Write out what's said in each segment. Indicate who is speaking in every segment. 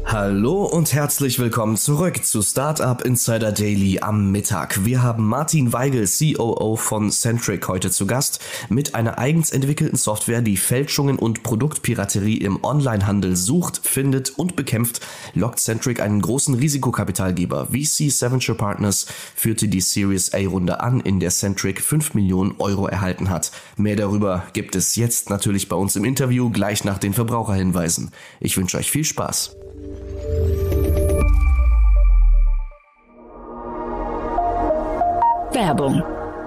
Speaker 1: Hallo und herzlich willkommen zurück zu Startup Insider Daily am Mittag. Wir haben Martin Weigel, COO von Centric, heute zu Gast mit einer eigens entwickelten Software, die Fälschungen und Produktpiraterie im Onlinehandel sucht, findet und bekämpft. Lockt Centric einen großen Risikokapitalgeber. VC Venture Partners führte die Series A-Runde an, in der Centric 5 Millionen Euro erhalten hat. Mehr darüber gibt es jetzt natürlich bei uns im Interview, gleich nach den Verbraucherhinweisen. Ich wünsche euch viel Spaß.
Speaker 2: Werbung.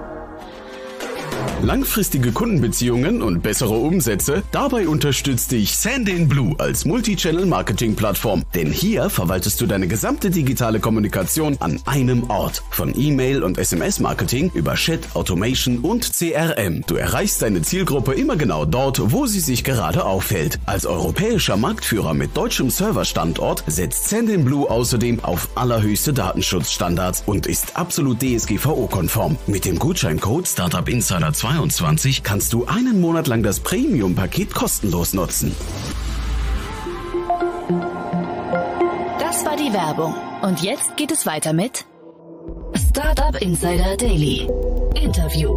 Speaker 3: Langfristige Kundenbeziehungen und bessere Umsätze? Dabei unterstützt dich Sendinblue als Multi-Channel-Marketing-Plattform. Denn hier verwaltest du deine gesamte digitale Kommunikation an einem Ort. Von E-Mail- und SMS-Marketing über Chat, Automation und CRM. Du erreichst deine Zielgruppe immer genau dort, wo sie sich gerade aufhält. Als europäischer Marktführer mit deutschem Serverstandort setzt Sendinblue außerdem auf allerhöchste Datenschutzstandards und ist absolut DSGVO-konform. Mit dem Gutscheincode StartupInsider22 kannst du einen Monat lang das Premium-Paket kostenlos nutzen.
Speaker 2: Das war die Werbung. Und jetzt geht es weiter mit Startup Insider Daily. Interview.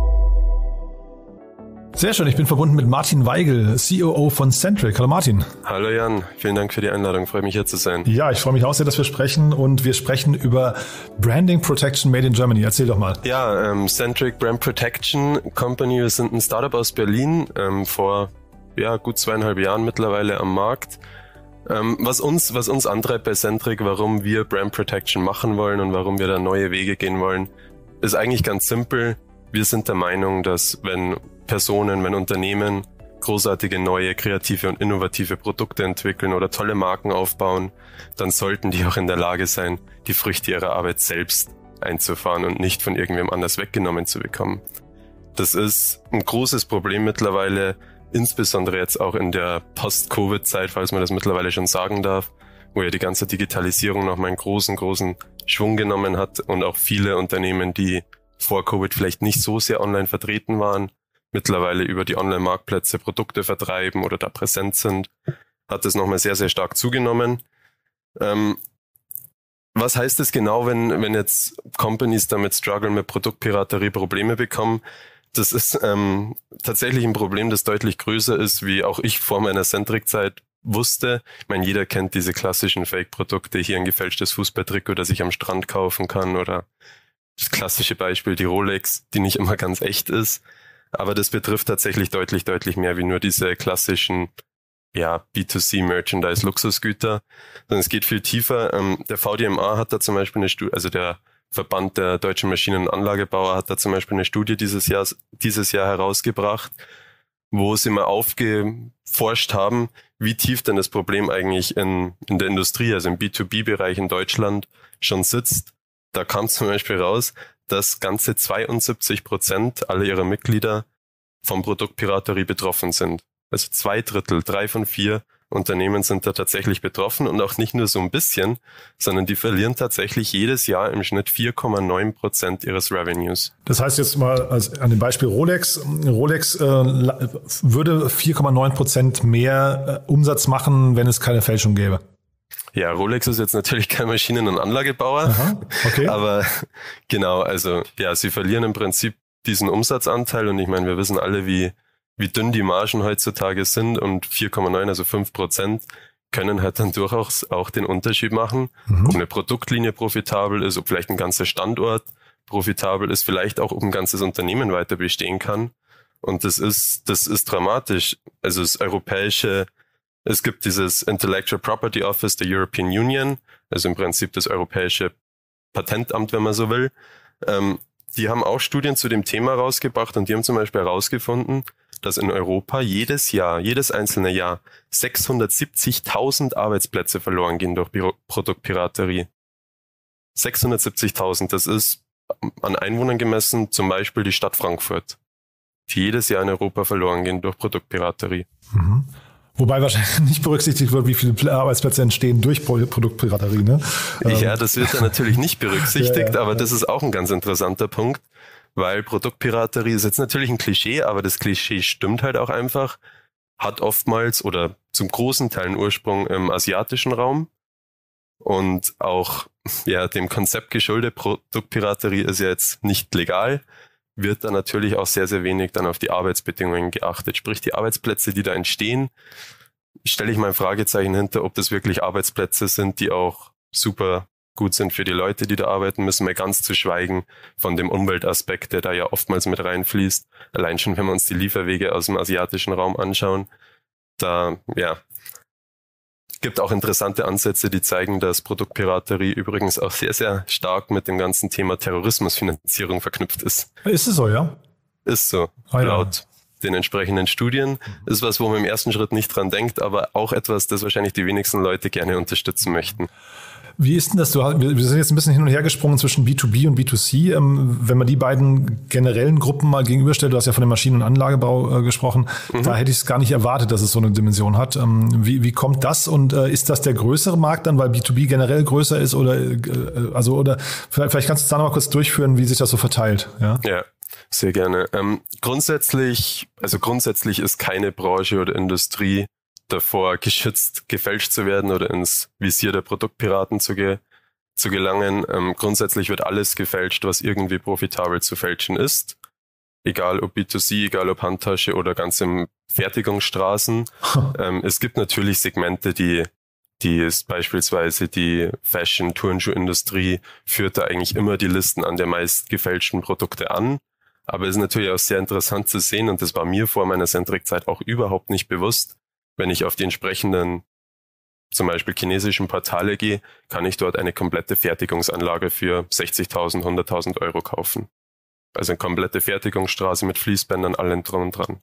Speaker 4: Sehr schön, ich bin verbunden mit Martin Weigel, COO von Centric. Hallo Martin.
Speaker 5: Hallo Jan, vielen Dank für die Einladung, freue mich hier zu sein.
Speaker 4: Ja, ich freue mich auch sehr, dass wir sprechen und wir sprechen über Branding Protection Made in Germany. Erzähl doch mal.
Speaker 5: Ja, Centric Brand Protection Company, wir sind ein Startup aus Berlin, vor gut 2,5 Jahren mittlerweile am Markt. Was uns antreibt bei Centric, warum wir Brand Protection machen wollen und warum wir da neue Wege gehen wollen, ist eigentlich ganz simpel. Wir sind der Meinung, dass wenn Unternehmen großartige, neue, kreative und innovative Produkte entwickeln oder tolle Marken aufbauen, dann sollten die auch in der Lage sein, die Früchte ihrer Arbeit selbst einzufahren und nicht von irgendwem anders weggenommen zu bekommen. Das ist ein großes Problem mittlerweile, insbesondere jetzt auch in der Post-Covid-Zeit, falls man das mittlerweile schon sagen darf, wo ja die ganze Digitalisierung nochmal einen großen Schwung genommen hat und auch viele Unternehmen, die vor Covid vielleicht nicht so sehr online vertreten waren, mittlerweile über die Online-Marktplätze Produkte vertreiben oder da präsent sind, hat es nochmal sehr, sehr stark zugenommen. Was heißt es genau, wenn jetzt Companies damit strugglen, mit Produktpiraterie Probleme bekommen? Das ist tatsächlich ein Problem, das deutlich größer ist, wie auch ich vor meiner Centric-Zeit wusste. Ich meine, jeder kennt diese klassischen Fake-Produkte, hier ein gefälschtes Fußballtrikot, das ich am Strand kaufen kann, oder das klassische Beispiel, die Rolex, die nicht immer ganz echt ist. Aber das betrifft tatsächlich deutlich mehr wie nur diese klassischen B2C-Merchandise-Luxusgüter. Sondern es geht viel tiefer. Der VDMA hat da zum Beispiel eine Studie, also der Verband der deutschen Maschinen- und Anlagebauer hat da zum Beispiel eine Studie dieses Jahr herausgebracht, wo sie mal aufgeforscht haben, wie tief denn das Problem eigentlich in der Industrie, also im B2B-Bereich in Deutschland schon sitzt. Da kam zum Beispiel raus, dass ganze 72% aller ihrer Mitglieder von Produktpiraterie betroffen sind. Also 2/3, 3 von 4 Unternehmen sind da tatsächlich betroffen und auch nicht nur so ein bisschen, sondern die verlieren tatsächlich jedes Jahr im Schnitt 4,9% ihres Revenues.
Speaker 4: Das heißt jetzt mal an dem Beispiel Rolex. Rolex würde 4,9% mehr Umsatz machen, wenn es keine Fälschung gäbe.
Speaker 5: Ja, Rolex ist jetzt natürlich kein Maschinen- und Anlagebauer,
Speaker 4: aha, okay.
Speaker 5: Aber genau, also ja, sie verlieren im Prinzip diesen Umsatzanteil und ich meine, wir wissen alle, wie dünn die Margen heutzutage sind und 4,9, also 5%, können halt dann durchaus auch den Unterschied machen, ob eine Produktlinie profitabel ist, ob vielleicht ein ganzer Standort profitabel ist, vielleicht auch, ob ein ganzes Unternehmen weiter bestehen kann. Und das ist dramatisch. Also es gibt dieses Intellectual Property Office der European Union, also im Prinzip das europäische Patentamt, wenn man so will. Die haben auch Studien zu dem Thema rausgebracht und die haben zum Beispiel herausgefunden, dass in Europa jedes einzelne Jahr 670.000 Arbeitsplätze verloren gehen durch Produktpiraterie. 670.000, das ist an Einwohnern gemessen zum Beispiel die Stadt Frankfurt, die jedes Jahr in Europa verloren gehen durch Produktpiraterie.
Speaker 4: Mhm. Wobei wahrscheinlich nicht berücksichtigt wird, wie viele Arbeitsplätze entstehen durch Produktpiraterie, ne?
Speaker 5: Ja, das wird ja natürlich nicht berücksichtigt, aber das ist auch ein ganz interessanter Punkt, weil Produktpiraterie ist jetzt natürlich ein Klischee, aber das Klischee stimmt halt auch einfach, hat oftmals oder zum großen Teil einen Ursprung im asiatischen Raum. und auch dem Konzept geschuldet, Produktpiraterie ist ja jetzt nicht legal, wird da natürlich auch sehr, sehr wenig dann auf die Arbeitsbedingungen geachtet. Sprich, die Arbeitsplätze, die da entstehen, stelle ich mal ein Fragezeichen hinter, ob das wirklich Arbeitsplätze sind, die auch super gut sind für die Leute, die da arbeiten müssen, mal ganz zu schweigen von dem Umweltaspekt, der da ja oftmals mit reinfließt. Allein schon, wenn wir uns die Lieferwege aus dem asiatischen Raum anschauen, da, gibt auch interessante Ansätze, die zeigen, dass Produktpiraterie übrigens auch sehr, sehr stark mit dem ganzen Thema Terrorismusfinanzierung verknüpft ist.
Speaker 4: Ist es so, ja?
Speaker 5: Ist so, laut den entsprechenden Studien. Ist was, wo man im ersten Schritt nicht dran denkt, aber auch etwas, das wahrscheinlich die wenigsten Leute gerne unterstützen möchten.
Speaker 4: Wie ist denn das? Wir sind jetzt ein bisschen hin und her gesprungen zwischen B2B und B2C. Wenn man die beiden generellen Gruppen mal gegenüberstellt, du hast ja von dem Maschinen- und Anlagebau gesprochen, da hätte ich es gar nicht erwartet, dass es so eine Dimension hat. Wie kommt das und ist das der größere Markt dann, weil B2B generell größer ist oder vielleicht kannst du es da noch mal kurz durchführen, wie sich das so verteilt? Ja,
Speaker 5: sehr gerne. Grundsätzlich ist keine Branche oder Industrie davor geschützt, gefälscht zu werden oder ins Visier der Produktpiraten zu gelangen. Grundsätzlich wird alles gefälscht, was irgendwie profitabel zu fälschen ist. Egal ob B2C, egal ob Handtasche oder ganz im Fertigungsstraßen. Es gibt natürlich Segmente, die ist beispielsweise die Fashion-Turnschuhindustrie führt da eigentlich immer die Listen an der meist gefälschten Produkte an. Aber es ist natürlich auch sehr interessant zu sehen, und das war mir vor meiner Centric-Zeit auch überhaupt nicht bewusst, wenn ich auf die entsprechenden, zum Beispiel chinesischen Portale gehe, kann ich dort eine komplette Fertigungsanlage für 60.000, 100.000 Euro kaufen. Also eine komplette Fertigungsstraße mit Fließbändern, allem drum und dran.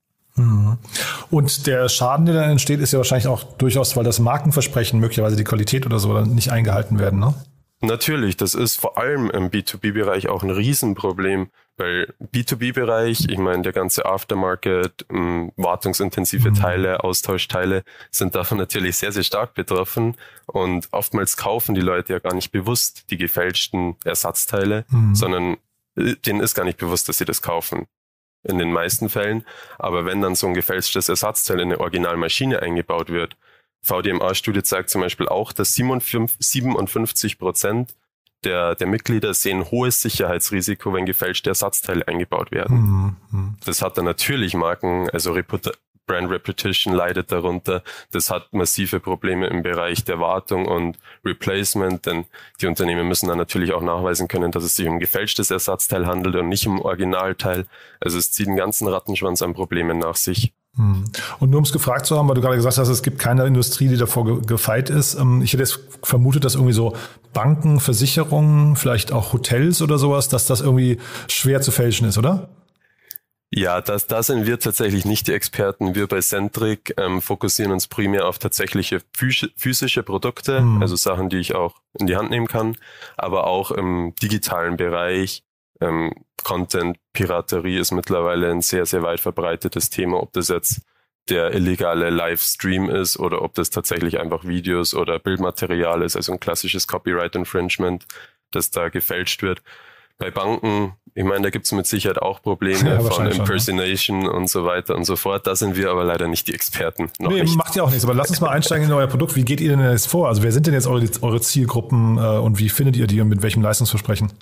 Speaker 4: Und der Schaden, der dann entsteht, ist ja wahrscheinlich auch durchaus, weil das Markenversprechen, möglicherweise die Qualität oder so, nicht eingehalten werden, ne?
Speaker 5: Natürlich, das ist vor allem im B2B-Bereich auch ein Riesenproblem, weil B2B-Bereich, ich meine, der ganze Aftermarket, wartungsintensive Teile, Austauschteile sind davon natürlich sehr, sehr stark betroffen und oftmals kaufen die Leute ja gar nicht bewusst die gefälschten Ersatzteile, sondern denen ist gar nicht bewusst, dass sie das kaufen. In den meisten Fällen. Aber wenn dann so ein gefälschtes Ersatzteil in eine Originalmaschine eingebaut wird, VDMA-Studie zeigt zum Beispiel auch, dass 57% der Mitglieder sehen ein hohes Sicherheitsrisiko, wenn gefälschte Ersatzteile eingebaut werden. Das hat dann natürlich Marken, also Brand Reputation leidet darunter. Das hat massive Probleme im Bereich der Wartung und Replacement, denn die Unternehmen müssen dann natürlich auch nachweisen können, dass es sich um ein gefälschtes Ersatzteil handelt und nicht um Originalteil. Also es zieht einen ganzen Rattenschwanz an Problemen nach sich.
Speaker 4: Und nur um es gefragt zu haben, weil du gerade gesagt hast, es gibt keine Industrie, die davor gefeit ist. Ich hätte jetzt vermutet, dass irgendwie so Banken, Versicherungen, vielleicht auch Hotels oder sowas, dass das irgendwie schwer zu fälschen ist, oder?
Speaker 5: Ja, da sind wir tatsächlich nicht die Experten. Wir bei Centric fokussieren uns primär auf tatsächliche physische Produkte, also Sachen, die ich auch in die Hand nehmen kann, aber auch im digitalen Bereich. Content-Piraterie ist mittlerweile ein sehr, sehr weit verbreitetes Thema, ob das jetzt der illegale Livestream ist oder ob das tatsächlich einfach Videos oder Bildmaterial ist, also ein klassisches Copyright-Infringement, das da gefälscht wird. Bei Banken, ich meine, da gibt es mit Sicherheit auch Probleme von Impersonation und so weiter und so fort. Da sind wir aber leider nicht die Experten.
Speaker 4: Nicht. Macht ja auch nichts, aber lasst uns mal einsteigen in euer Produkt. Wie geht ihr denn jetzt vor? Also wer sind denn jetzt eure Zielgruppen und wie findet ihr die und mit welchem Leistungsversprechen?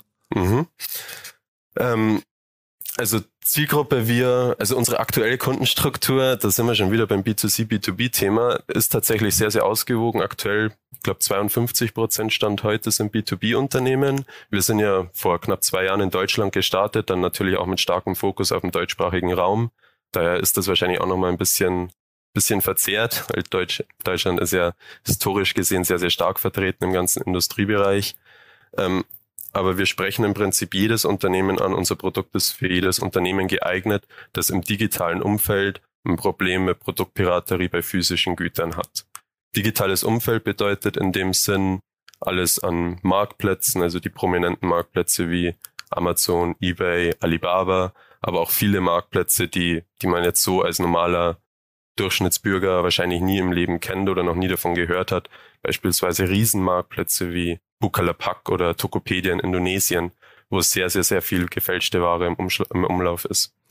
Speaker 5: Also Zielgruppe, also unsere aktuelle Kundenstruktur, da sind wir schon wieder beim B2C, B2B-Thema, ist tatsächlich sehr, sehr ausgewogen. Aktuell, ich glaube 52% Stand heute sind B2B-Unternehmen. Wir sind ja vor knapp 2 Jahren in Deutschland gestartet, dann natürlich auch mit starkem Fokus auf dem deutschsprachigen Raum. Daher ist das wahrscheinlich auch nochmal ein bisschen verzerrt, weil Deutschland ist ja historisch gesehen sehr, sehr stark vertreten im ganzen Industriebereich. Aber wir sprechen im Prinzip jedes Unternehmen an. Unser Produkt ist für jedes Unternehmen geeignet, das im digitalen Umfeld ein Problem mit Produktpiraterie bei physischen Gütern hat. Digitales Umfeld bedeutet in dem Sinn alles an Marktplätzen, also die prominenten Marktplätze wie Amazon, eBay, Alibaba, aber auch viele Marktplätze, die man jetzt so als normaler Durchschnittsbürger wahrscheinlich nie im Leben kennt oder noch nie davon gehört hat. Beispielsweise Riesenmarktplätze wie Bukalapak oder Tokopedia in Indonesien, wo sehr, sehr, sehr viel gefälschte Ware im Umlauf ist.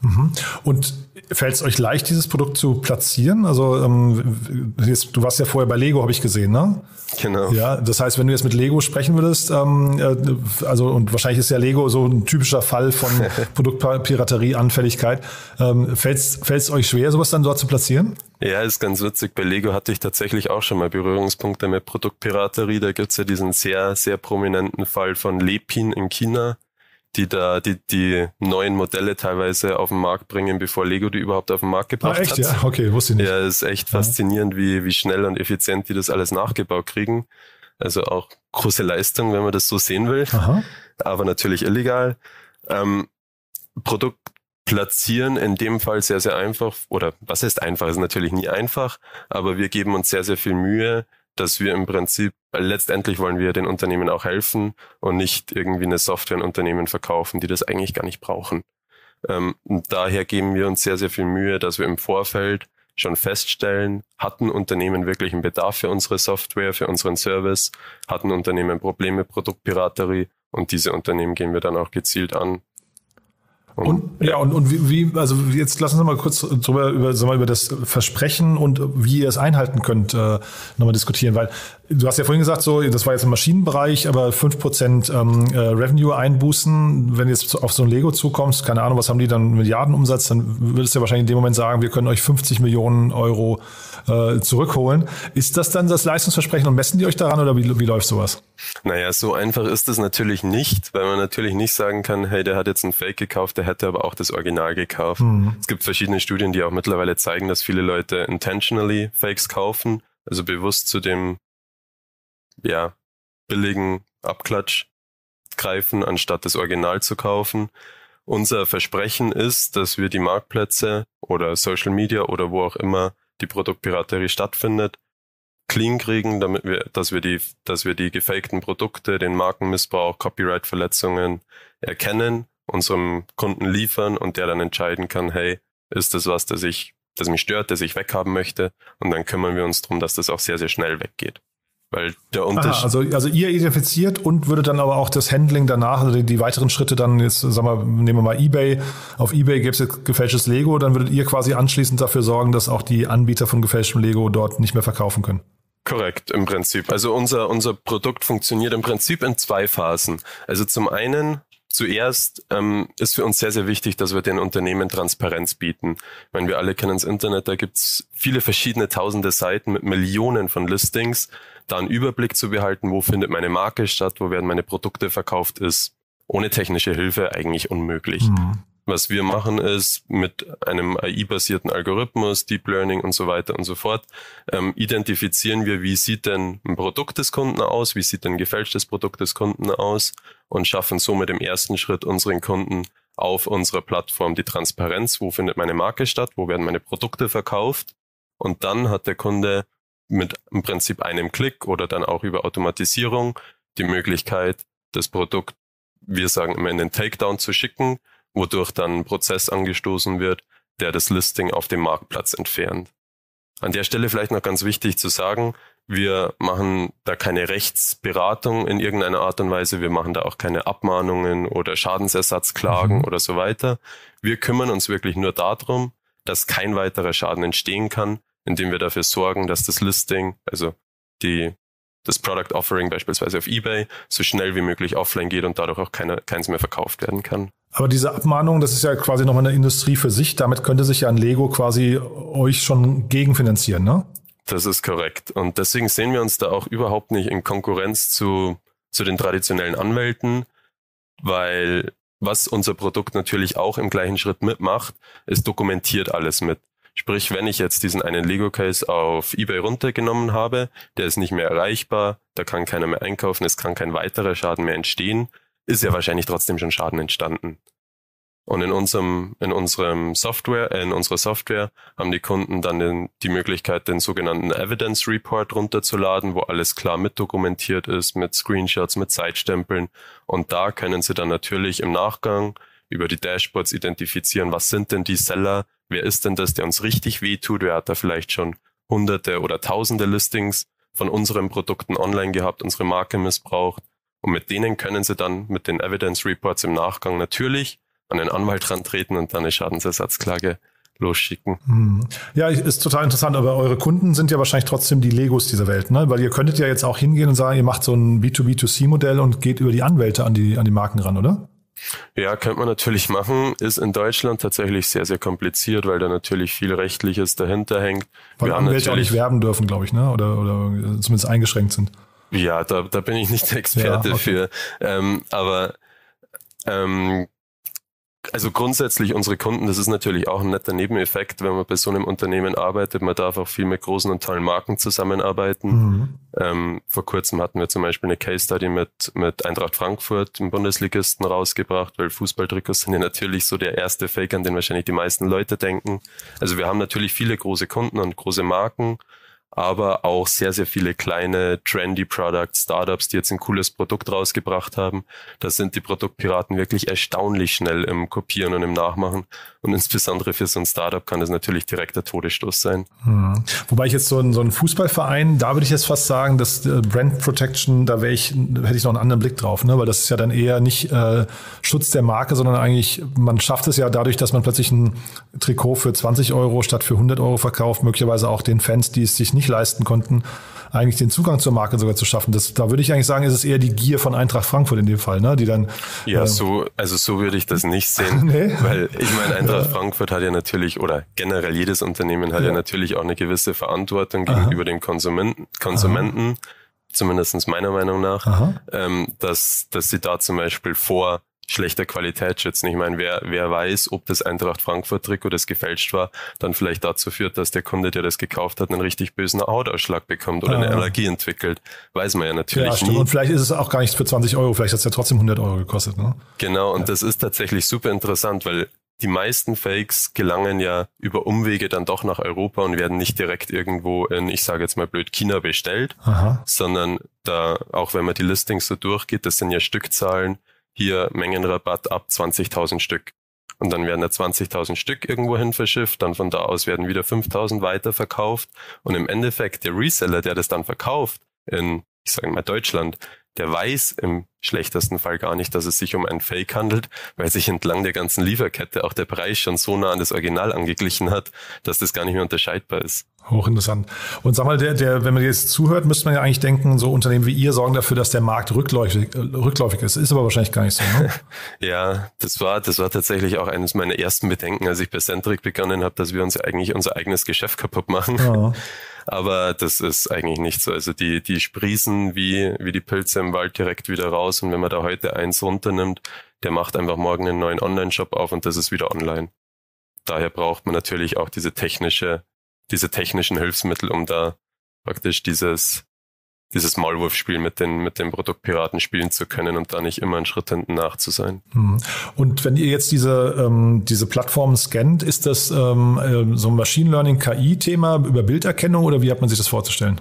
Speaker 4: Und fällt es euch leicht, dieses Produkt zu platzieren? Also du warst ja vorher bei Lego, habe ich gesehen, ne?
Speaker 5: Genau.
Speaker 4: Ja, das heißt, wenn du jetzt mit Lego sprechen würdest, also und wahrscheinlich ist ja Lego so ein typischer Fall von Produktpiraterie, Anfälligkeit, fällt es euch schwer, sowas dann dort zu platzieren?
Speaker 5: Ja, ist ganz witzig. Bei Lego hatte ich tatsächlich auch schon mal Berührungspunkte mit Produktpiraterie. Da gibt's ja diesen sehr, sehr prominenten Fall von Lepin in China, die da die neuen Modelle teilweise auf den Markt bringen, bevor Lego die überhaupt auf den Markt gebracht hat.
Speaker 4: Echt? Ja, okay, wusste ich nicht.
Speaker 5: Ja, ist echt faszinierend, wie schnell und effizient die das alles nachgebaut kriegen. Also auch große Leistung, wenn man das so sehen will.
Speaker 4: Aha.
Speaker 5: Aber natürlich illegal. Produkt platzieren in dem Fall sehr, sehr einfach. Oder was heißt einfach? Ist natürlich nie einfach, aber wir geben uns sehr, sehr viel Mühe, dass wir im Prinzip, weil letztendlich wollen wir den Unternehmen auch helfen und nicht irgendwie eine Software an Unternehmen verkaufen, die das eigentlich gar nicht brauchen. Und daher geben wir uns sehr, sehr viel Mühe, dass wir im Vorfeld schon feststellen, hatten Unternehmen wirklich einen Bedarf für unsere Software, für unseren Service, hatten Unternehmen Probleme mit Produktpiraterie und diese Unternehmen gehen wir dann auch gezielt an.
Speaker 4: Und wie, also jetzt lassen Sie mal kurz drüber über das Versprechen und wie ihr es einhalten könnt, nochmal diskutieren, weil du hast ja vorhin gesagt, so, das war jetzt im Maschinenbereich, aber 5% Revenue einbußen, wenn du jetzt auf so ein Lego zukommst, keine Ahnung, was haben die dann, Milliardenumsatz, dann würdest du ja wahrscheinlich in dem Moment sagen, wir können euch 50 Millionen Euro zurückholen. Ist das dann das Leistungsversprechen und messen die euch daran oder wie läuft sowas?
Speaker 5: Naja, so einfach ist es natürlich nicht, weil man natürlich nicht sagen kann, hey, der hat jetzt ein Fake gekauft, der hätte aber auch das Original gekauft. Es gibt verschiedene Studien, die auch mittlerweile zeigen, dass viele Leute intentionally Fakes kaufen, also bewusst zu dem billigen Abklatsch greifen, anstatt das Original zu kaufen. Unser Versprechen ist, dass wir die Marktplätze oder Social Media oder wo auch immer die Produktpiraterie stattfindet, clean kriegen, dass wir die gefakten Produkte, den Markenmissbrauch, Copyright-Verletzungen erkennen, unserem Kunden liefern und der dann entscheiden kann, hey, ist das was, das mich stört, das ich weghaben möchte? Und dann kümmern wir uns darum, dass das auch sehr, sehr schnell weggeht. Weil der Unterschied.
Speaker 4: Also ihr identifiziert und würdet dann aber auch das Handling danach, also die weiteren Schritte dann jetzt, sagen wir, nehmen wir mal eBay. Auf eBay gäbe es jetzt gefälschtes Lego, dann würdet ihr quasi anschließend dafür sorgen, dass auch die Anbieter von gefälschtem Lego dort nicht mehr verkaufen können.
Speaker 5: Korrekt, im Prinzip. Also unser Produkt funktioniert im Prinzip in 2 Phasen. Also zum einen, zuerst ist für uns sehr, sehr wichtig, dass wir den Unternehmen Transparenz bieten. Ich meine, wir alle kennen das Internet, da gibt's viele verschiedene tausende Seiten mit Millionen von Listings. Da einen Überblick zu behalten, wo findet meine Marke statt, wo werden meine Produkte verkauft, ist ohne technische Hilfe eigentlich unmöglich. Was wir machen ist, mit einem AI-basierten Algorithmus, Deep Learning und so weiter und so fort, identifizieren wir, wie sieht denn ein Produkt des Kunden aus, wie sieht denn ein gefälschtes Produkt des Kunden aus und schaffen somit im ersten Schritt unseren Kunden auf unserer Plattform die Transparenz, wo findet meine Marke statt, wo werden meine Produkte verkauft und dann hat der Kunde mit im Prinzip einem Klick oder dann auch über Automatisierung die Möglichkeit, das Produkt, wir sagen immer, in den Takedown zu schicken, wodurch dann ein Prozess angestoßen wird, der das Listing auf dem Marktplatz entfernt. An der Stelle vielleicht noch ganz wichtig zu sagen, wir machen da keine Rechtsberatung in irgendeiner Art und Weise, wir machen da auch keine Abmahnungen oder Schadensersatzklagen oder so weiter. Wir kümmern uns wirklich nur darum, dass kein weiterer Schaden entstehen kann, indem wir dafür sorgen, dass das Listing, also das Product Offering beispielsweise auf eBay, so schnell wie möglich offline geht und dadurch auch keins mehr verkauft werden kann.
Speaker 4: Aber diese Abmahnung, das ist ja quasi nochmal eine Industrie für sich. Damit könnte sich ja ein Lego quasi euch schon gegenfinanzieren, ne?
Speaker 5: Das ist korrekt. Und deswegen sehen wir uns da auch überhaupt nicht in Konkurrenz zu den traditionellen Anwälten, weil was unser Produkt natürlich auch im gleichen Schritt mitmacht, es dokumentiert alles mit. Sprich, wenn ich jetzt diesen einen Lego-Case auf eBay runtergenommen habe, der ist nicht mehr erreichbar, da kann keiner mehr einkaufen, es kann kein weiterer Schaden mehr entstehen, ist ja wahrscheinlich trotzdem schon Schaden entstanden. Und in unserer Software haben die Kunden dann die Möglichkeit, den sogenannten Evidence Report runterzuladen, wo alles klar mitdokumentiert ist, mit Screenshots, mit Zeitstempeln. Und da können sie dann natürlich im Nachgang über die Dashboards identifizieren, was sind denn die Seller, wer ist denn das, der uns richtig wehtut, wer hat da vielleicht schon Hunderte oder Tausende Listings von unseren Produkten online gehabt, unsere Marke missbraucht. Und mit denen können sie dann mit den Evidence Reports im Nachgang natürlich an den Anwalt rantreten und dann eine Schadensersatzklage losschicken.
Speaker 4: Ja, ist total interessant, aber eure Kunden sind ja wahrscheinlich trotzdem die Legos dieser Welt, ne? Weil ihr könntet ja jetzt auch hingehen und sagen, ihr macht so ein B2B2C-Modell und geht über die Anwälte an die Marken ran, oder?
Speaker 5: Ja, könnte man natürlich machen, ist in Deutschland tatsächlich sehr, sehr kompliziert, weil da natürlich viel Rechtliches dahinter hängt.
Speaker 4: Weil Anwälte auch nicht werben dürfen, glaube ich, ne? Oder zumindest eingeschränkt sind.
Speaker 5: Ja, da bin ich nicht der Experte für. Also grundsätzlich unsere Kunden, das ist natürlich auch ein netter Nebeneffekt, wenn man bei so einem Unternehmen arbeitet. Man darf auch viel mit großen und tollen Marken zusammenarbeiten. Vor kurzem hatten wir zum Beispiel eine Case Study mit Eintracht Frankfurt, dem Bundesligisten, rausgebracht, weil Fußballtrikots sind ja natürlich so der erste Fake, an den wahrscheinlich die meisten Leute denken. Also wir haben natürlich viele große Kunden und große Marken, aber auch sehr, sehr viele kleine, trendy Products, Startups, die jetzt ein cooles Produkt rausgebracht haben. Da sind die Produktpiraten wirklich erstaunlich schnell im Kopieren und im Nachmachen. Und insbesondere für so ein Startup kann das natürlich direkt der Todesstoß sein.
Speaker 4: Wobei ich jetzt so ein Fußballverein, da würde ich jetzt fast sagen, dass Brand Protection, da hätte ich noch einen anderen Blick drauf, ne? Weil das ist ja dann eher nicht Schutz der Marke, sondern eigentlich, man schafft es ja dadurch, dass man plötzlich ein Trikot für 20 Euro statt für 100 Euro verkauft, möglicherweise auch den Fans, die es sich nicht leisten konnten, eigentlich den Zugang zur Marke sogar zu schaffen. Da würde ich eigentlich sagen, ist es eher die Gier von Eintracht Frankfurt in dem Fall, ne? Die dann
Speaker 5: so würde ich das nicht sehen, nee? Weil ich meine, Eintracht Frankfurt hat ja natürlich, oder generell jedes Unternehmen hat ja natürlich auch eine gewisse Verantwortung gegenüber den Konsumenten, zumindest meiner Meinung nach, dass sie da zum Beispiel vor schlechter Qualität schützen. Ich meine, wer weiß, ob das Eintracht Frankfurt-Trikot, das gefälscht war, dann vielleicht dazu führt, dass der Kunde, der das gekauft hat, einen richtig bösen Hautausschlag bekommt oder eine Allergie entwickelt. Weiß man ja natürlich nie.
Speaker 4: Und vielleicht ist es auch gar nicht für 20 Euro, vielleicht hat es ja trotzdem 100 Euro gekostet. Ne?
Speaker 5: Genau, und das ist tatsächlich super interessant, weil die meisten Fakes gelangen ja über Umwege dann doch nach Europa und werden nicht direkt irgendwo in, ich sage jetzt mal blöd, China bestellt, sondern da, auch wenn man die Listings so durchgeht, das sind ja Stückzahlen, hier Mengenrabatt ab 20.000 Stück. Und dann werden da 20.000 Stück irgendwo hin verschifft, dann von da aus werden wieder 5.000 weiterverkauft. Und im Endeffekt der Reseller, der das dann verkauft in, ich sage mal Deutschland, der weiß im schlechtesten Fall gar nicht, dass es sich um ein Fake handelt, weil sich entlang der ganzen Lieferkette auch der Preis schon so nah an das Original angeglichen hat, dass das gar nicht mehr unterscheidbar ist.
Speaker 4: Hochinteressant. Und sag mal, wenn man jetzt zuhört, müsste man ja eigentlich denken, so Unternehmen wie ihr sorgen dafür, dass der Markt rückläufig ist. Ist aber wahrscheinlich gar nicht so, ne?
Speaker 5: Ja, das war tatsächlich auch eines meiner ersten Bedenken, als ich bei Centric begonnen habe, dass wir uns eigentlich unser eigenes Geschäft kaputt machen. Ja. Aber das ist eigentlich nicht so. Also die sprießen wie die Pilze im Wald direkt wieder raus. Und wenn man da heute eins runternimmt, der macht einfach morgen einen neuen Online-Shop auf und das ist wieder online. Daher braucht man natürlich auch diese technischen Hilfsmittel, um da praktisch dieses Maulwurfspiel mit den Produktpiraten spielen zu können und da nicht immer einen Schritt hinten nach zu sein.
Speaker 4: Und wenn ihr jetzt diese Plattformen scannt, ist das so ein Machine Learning KI-Thema über Bilderkennung oder wie hat man sich das vorzustellen?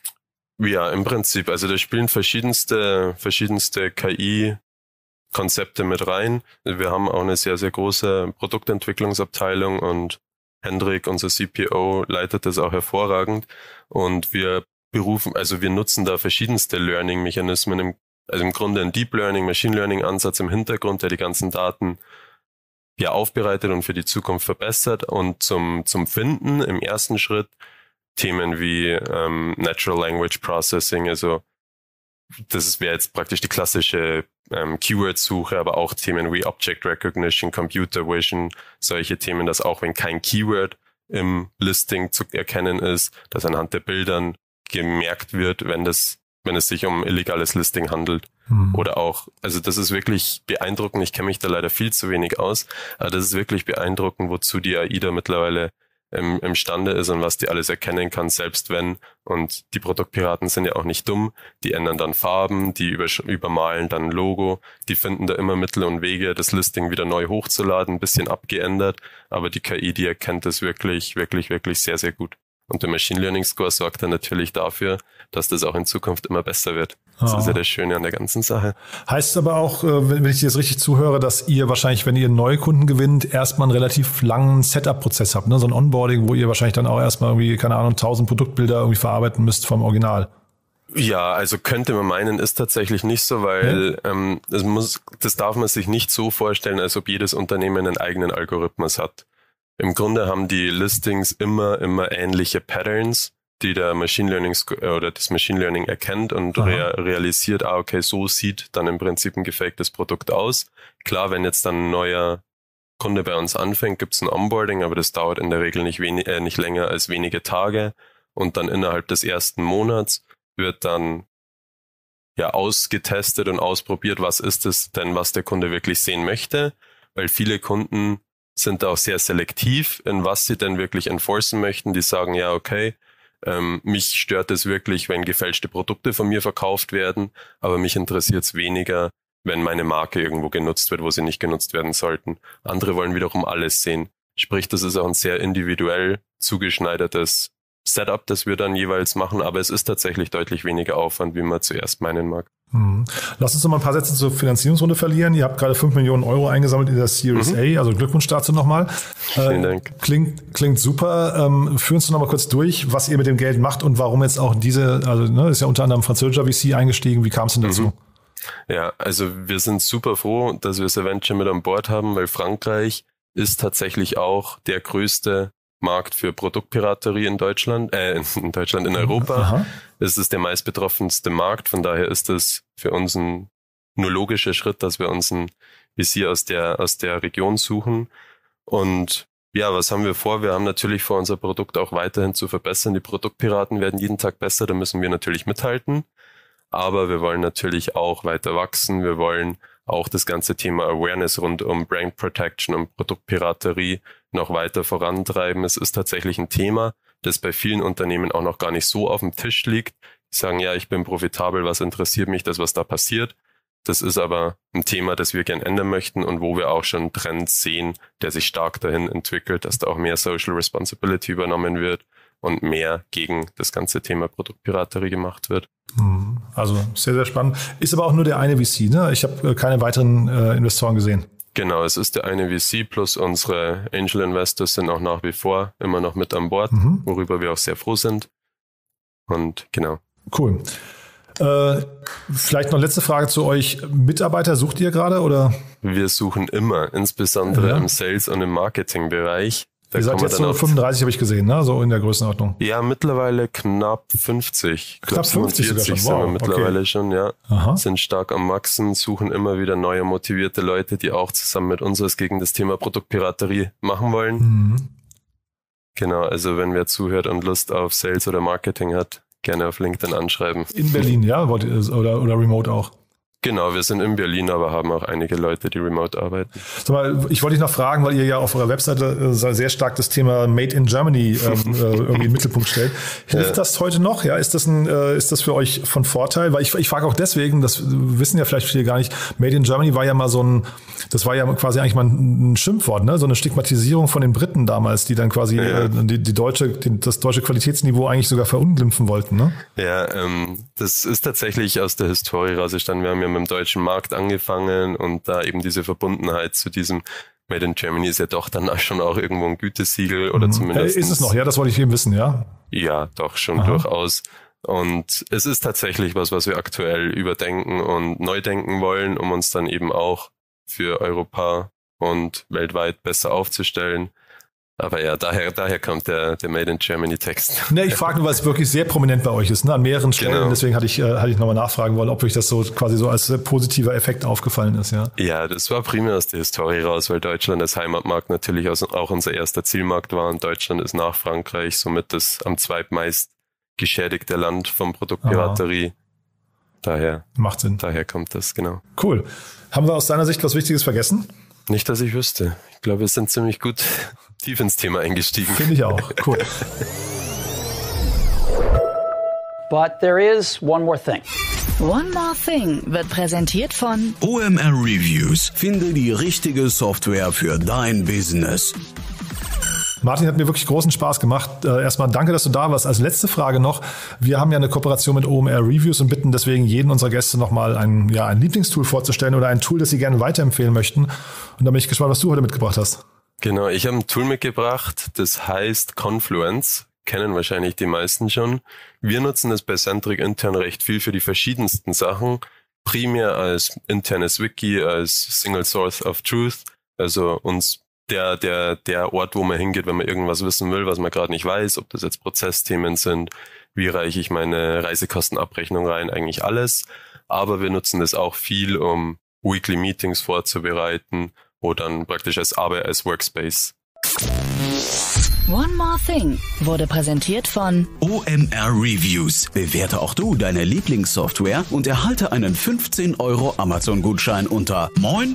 Speaker 5: Ja, im Prinzip. Also da spielen verschiedenste KI-Konzepte mit rein. Wir haben auch eine sehr, sehr große Produktentwicklungsabteilung und Hendrik, unser CPO, leitet das auch hervorragend. Und wir nutzen da verschiedenste Learning-Mechanismen, im Grunde ein Deep Learning, Machine Learning-Ansatz im Hintergrund, der die ganzen Daten ja aufbereitet und für die Zukunft verbessert. Und zum Finden im ersten Schritt Themen wie Natural Language Processing, also das wäre jetzt praktisch die klassische Keyword-Suche, aber auch Themen wie Object Recognition, Computer Vision, solche Themen, dass auch wenn kein Keyword im Listing zu erkennen ist, dass anhand der Bildern gemerkt wird, wenn es sich um illegales Listing handelt. Oder auch, also das ist wirklich beeindruckend, ich kenne mich da leider viel zu wenig aus, aber das ist wirklich beeindruckend, wozu die AI da mittlerweile imstande ist und was die alles erkennen kann, selbst wenn, und die Produktpiraten sind ja auch nicht dumm, die ändern dann Farben, die übermalen dann ein Logo, die finden da immer Mittel und Wege, das Listing wieder neu hochzuladen, ein bisschen abgeändert, aber die KI, die erkennt das wirklich, wirklich, wirklich sehr, sehr gut. Und der Machine Learning Score sorgt dann natürlich dafür, dass das auch in Zukunft immer besser wird. Das ist ja das Schöne an der ganzen Sache.
Speaker 4: Heißt aber auch, wenn ich dir jetzt richtig zuhöre, dass ihr wahrscheinlich, wenn ihr neue Kunden gewinnt, erstmal einen relativ langen Setup-Prozess habt, ne? So ein Onboarding, wo ihr wahrscheinlich dann auch erstmal irgendwie, keine Ahnung, 1000 Produktbilder irgendwie verarbeiten müsst vom Original.
Speaker 5: Ja, also könnte man meinen, ist tatsächlich nicht so, weil das darf man sich nicht so vorstellen, als ob jedes Unternehmen einen eigenen Algorithmus hat. Im Grunde haben die Listings immer ähnliche Patterns, die der Machine Learning oder das Machine Learning erkennt und realisiert, okay, so sieht dann im Prinzip ein gefaktes Produkt aus. Klar, wenn jetzt dann ein neuer Kunde bei uns anfängt, gibt es ein Onboarding, aber das dauert in der Regel nicht länger als wenige Tage und dann innerhalb des ersten Monats wird dann ausgetestet und ausprobiert, was ist es denn, was der Kunde wirklich sehen möchte, weil viele Kunden sind auch sehr selektiv, in was sie denn wirklich enforcen möchten. Die sagen, ja, okay, mich stört es wirklich, wenn gefälschte Produkte von mir verkauft werden, aber mich interessiert es weniger, wenn meine Marke irgendwo genutzt wird, wo sie nicht genutzt werden sollten. Andere wollen wiederum alles sehen. Sprich, das ist auch ein sehr individuell zugeschneidertes Setup, das wir dann jeweils machen, aber es ist tatsächlich deutlich weniger Aufwand, wie man zuerst meinen mag.
Speaker 4: Lass uns noch mal ein paar Sätze zur Finanzierungsrunde verlieren. Ihr habt gerade 5 Millionen Euro eingesammelt in der Series A, also Glückwunsch dazu nochmal.
Speaker 5: Vielen Dank. Klingt super.
Speaker 4: Führ uns noch mal kurz durch, was ihr mit dem Geld macht und warum jetzt auch ist ja unter anderem französischer VC eingestiegen. Wie kam es denn dazu?
Speaker 5: Ja, also wir sind super froh, dass wir Saventure mit an Bord haben, weil Frankreich ist tatsächlich auch der größte Markt für Produktpiraterie in Deutschland, in Europa. Aha. Es ist der meistbetroffenste Markt, von daher ist es für uns ein nur logischer Schritt, dass wir uns ein VC aus der Region suchen. Und ja, was haben wir vor? Wir haben natürlich vor, unser Produkt auch weiterhin zu verbessern. Die Produktpiraten werden jeden Tag besser, da müssen wir natürlich mithalten. Aber wir wollen natürlich auch weiter wachsen. Wir wollen auch das ganze Thema Awareness rund um Brand Protection und Produktpiraterie noch weiter vorantreiben. Es ist tatsächlich ein Thema, das bei vielen Unternehmen auch noch gar nicht so auf dem Tisch liegt. Die sagen, ja, ich bin profitabel, was interessiert mich das, was da passiert? Das ist aber ein Thema, das wir gern ändern möchten und wo wir auch schon Trends sehen, der sich stark dahin entwickelt, dass da auch mehr Social Responsibility übernommen wird und mehr gegen das ganze Thema Produktpiraterie gemacht wird.
Speaker 4: Also sehr, sehr spannend. Ist aber auch nur der eine VC, ne? Ich habe keine weiteren Investoren gesehen.
Speaker 5: Genau, es ist der eine VC plus unsere Angel Investors sind auch nach wie vor immer noch mit an Bord, worüber wir auch sehr froh sind. Und genau.
Speaker 4: Cool. Vielleicht noch letzte Frage zu euch. Mitarbeiter sucht ihr gerade oder?
Speaker 5: Wir suchen immer, insbesondere im Sales- und im Marketingbereich.
Speaker 4: Ihr seid jetzt so 35, habe ich gesehen, ne? So in der Größenordnung.
Speaker 5: Ja, mittlerweile knapp 50.
Speaker 4: Knapp 50 sogar schon.
Speaker 5: Wow, sind wir mittlerweile schon, ja.
Speaker 4: Aha.
Speaker 5: Sind stark am Wachsen, suchen immer wieder neue motivierte Leute, die auch zusammen mit uns was gegen das Thema Produktpiraterie machen wollen. Genau, also wenn wer zuhört und Lust auf Sales oder Marketing hat, gerne auf LinkedIn anschreiben.
Speaker 4: In Berlin, ja? Oder remote auch?
Speaker 5: Genau, wir sind in Berlin, aber haben auch einige Leute, die remote arbeiten.
Speaker 4: Sag mal, ich wollte dich noch fragen, weil ihr ja auf eurer Webseite sehr stark das Thema Made in Germany irgendwie in den Mittelpunkt stellt. Hilft das heute noch? Ja, ist das für euch von Vorteil? Weil ich frage auch deswegen, das wissen ja vielleicht viele gar nicht, Made in Germany war ja mal das war ja quasi eigentlich mal ein Schimpfwort, ne? So eine Stigmatisierung von den Briten damals, die dann quasi das deutsche Qualitätsniveau eigentlich sogar verunglimpfen wollten, ne?
Speaker 5: Ja, das ist tatsächlich aus der Historie rausgestanden. Wir haben ja mit dem deutschen Markt angefangen und da eben diese Verbundenheit zu diesem Made in Germany ist ja doch dann schon auch irgendwo ein Gütesiegel oder zumindest.
Speaker 4: Ist es noch? Ja, das wollte ich eben wissen, ja?
Speaker 5: Ja, doch schon durchaus. Und es ist tatsächlich was wir aktuell überdenken und neu denken wollen, um uns dann eben auch für Europa und weltweit besser aufzustellen. Aber ja, daher kommt der Made in Germany Text.
Speaker 4: Ne, ich frage nur, weil es wirklich sehr prominent bei euch ist, ne? An mehreren Stellen. Genau. Deswegen hatte ich nochmal nachfragen wollen, ob euch das so quasi so als positiver Effekt aufgefallen ist, ja.
Speaker 5: Ja, das war primär aus der Historie raus, weil Deutschland als Heimatmarkt natürlich auch unser erster Zielmarkt war und Deutschland ist nach Frankreich somit das am zweitmeist geschädigte Land von Produktpiraterie. Daher.
Speaker 4: Macht Sinn.
Speaker 5: Daher kommt das, genau.
Speaker 4: Cool. Haben wir aus deiner Sicht was Wichtiges vergessen?
Speaker 5: Nicht, dass ich wüsste. Ich glaube, wir sind ziemlich gut tief ins Thema eingestiegen.
Speaker 4: Finde ich auch. Cool.
Speaker 6: But there is one more thing.
Speaker 2: One More Thing wird präsentiert von
Speaker 3: OMR Reviews. Finde die richtige Software für dein Business.
Speaker 4: Martin, hat mir wirklich großen Spaß gemacht. Erstmal danke, dass du da warst. Als letzte Frage noch. Wir haben ja eine Kooperation mit OMR Reviews und bitten deswegen jeden unserer Gäste nochmal ein Lieblingstool vorzustellen oder ein Tool, das sie gerne weiterempfehlen möchten. Und da bin ich gespannt, was du heute mitgebracht hast.
Speaker 5: Genau, ich habe ein Tool mitgebracht, das heißt Confluence. kennen wahrscheinlich die meisten schon. Wir nutzen das bei Centric intern recht viel für die verschiedensten Sachen. Primär als internes Wiki, als Single Source of Truth. Also uns der Ort, wo man hingeht, wenn man irgendwas wissen will, was man gerade nicht weiß, ob das jetzt Prozessthemen sind, wie reiche ich meine Reisekostenabrechnung rein, eigentlich alles. Aber wir nutzen das auch viel, um Weekly Meetings vorzubereiten oder dann praktisch als Arbeit als Workspace.
Speaker 2: One More Thing wurde präsentiert von
Speaker 3: OMR Reviews. Bewerte auch du deine Lieblingssoftware und erhalte einen 15 € Amazon-Gutschein unter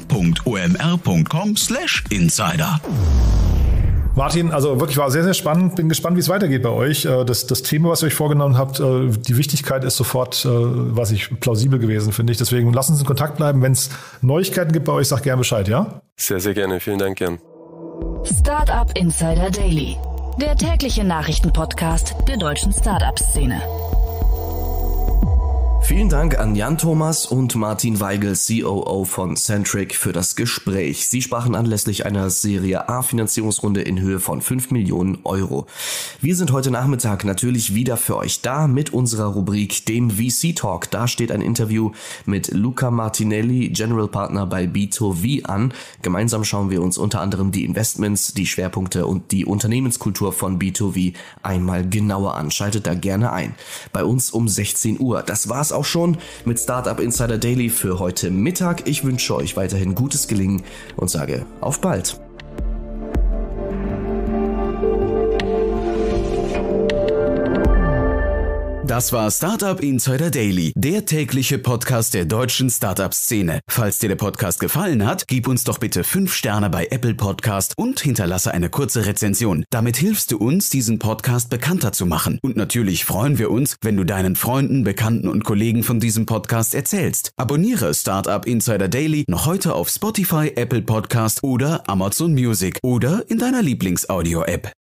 Speaker 3: moin.omr.com/insider.
Speaker 4: Martin, also wirklich war sehr, sehr spannend. Bin gespannt, wie es weitergeht bei euch. Das Thema, was ihr euch vorgenommen habt, die Wichtigkeit ist sofort, was ich plausibel gewesen, finde ich. Deswegen lasst uns in Kontakt bleiben. Wenn es Neuigkeiten gibt bei euch, sag gerne Bescheid, ja?
Speaker 5: Sehr, sehr gerne. Vielen Dank, Jan.
Speaker 2: Startup Insider Daily, der tägliche Nachrichtenpodcast der deutschen Startup-Szene.
Speaker 1: Vielen Dank an Jan Thomas und Martin Weigel, COO von Centric, für das Gespräch. Sie sprachen anlässlich einer Serie A Finanzierungsrunde in Höhe von 5 Millionen €. Wir sind heute Nachmittag natürlich wieder für euch da mit unserer Rubrik, dem VC Talk. Da steht ein Interview mit Luca Martinelli, General Partner bei B2V an. Gemeinsam schauen wir uns unter anderem die Investments, die Schwerpunkte und die Unternehmenskultur von B2V einmal genauer an. Schaltet da gerne ein. Bei uns um 16 Uhr. Das war's auch schon mit Startup Insider Daily für heute Mittag. Ich wünsche euch weiterhin gutes Gelingen und sage auf bald.
Speaker 3: Das war Startup Insider Daily, der tägliche Podcast der deutschen Startup-Szene. Falls dir der Podcast gefallen hat, gib uns doch bitte 5 Sterne bei Apple Podcast und hinterlasse eine kurze Rezension. Damit hilfst du uns, diesen Podcast bekannter zu machen. Und natürlich freuen wir uns, wenn du deinen Freunden, Bekannten und Kollegen von diesem Podcast erzählst. Abonniere Startup Insider Daily noch heute auf Spotify, Apple Podcast oder Amazon Music oder in deiner Lieblings-Audio-App.